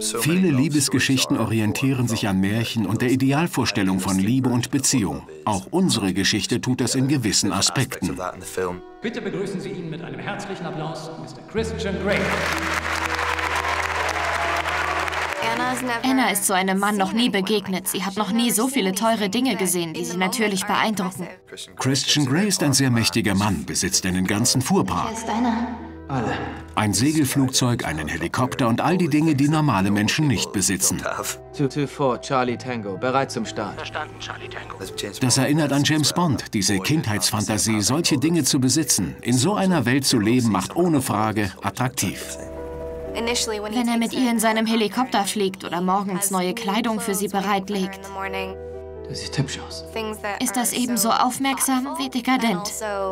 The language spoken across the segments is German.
Viele Liebesgeschichten orientieren sich an Märchen und der Idealvorstellung von Liebe und Beziehung. Auch unsere Geschichte tut das in gewissen Aspekten. Bitte begrüßen Sie ihn mit einem herzlichen Applaus, Mr. Christian Grey. Anna ist so einem Mann noch nie begegnet. Sie hat noch nie so viele teure Dinge gesehen, die sie natürlich beeindrucken. Christian Grey ist ein sehr mächtiger Mann, besitzt einen ganzen Fuhrpark. Alle. Ein Segelflugzeug, einen Helikopter und all die Dinge, die normale Menschen nicht besitzen. 224, Charlie Tango, bereit zum Start. Verstanden, Charlie Tango. Das erinnert an James Bond, diese Kindheitsfantasie, solche Dinge zu besitzen. In so einer Welt zu leben, macht ohne Frage attraktiv. Wenn er mit ihr in seinem Helikopter fliegt oder morgens neue Kleidung für sie bereitlegt, Du siehst hübsch aus. ist das ebenso aufmerksam wie dekadent.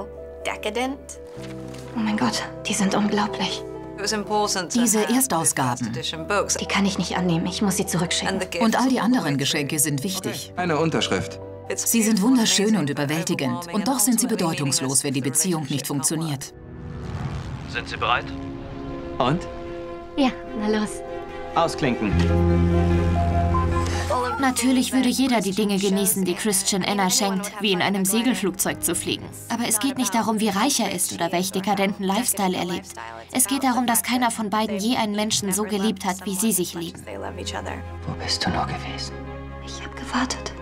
Oh mein Gott, die sind unglaublich. Diese Erstausgaben Die kann ich nicht annehmen. Ich muss sie zurückschicken. und all die anderen Geschenke sind wichtig. Eine Unterschrift. Sie sind wunderschön und überwältigend. Und doch sind sie bedeutungslos, wenn die Beziehung nicht funktioniert. Sind Sie bereit? Und? Ja, na los. Ausklinken. Natürlich würde jeder die Dinge genießen, die Christian Anna schenkt, wie in einem Segelflugzeug zu fliegen. Aber es geht nicht darum, wie reich er ist oder welch dekadenten Lifestyle er lebt. Es geht darum, dass keiner von beiden je einen Menschen so geliebt hat, wie sie sich lieben. Wo bist du nur gewesen? Ich habe gewartet.